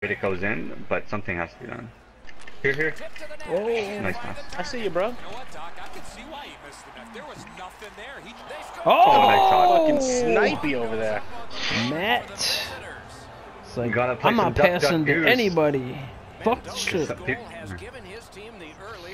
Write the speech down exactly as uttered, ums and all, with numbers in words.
It goes in, but something has to be done. Here, here. Oh, Nice pass. I see you, bro. Oh, Fucking snipey over there. Matt. It's like, gotta play I'm some not duck, passing duck, to goose. anybody. Fuck this shit. Except pe-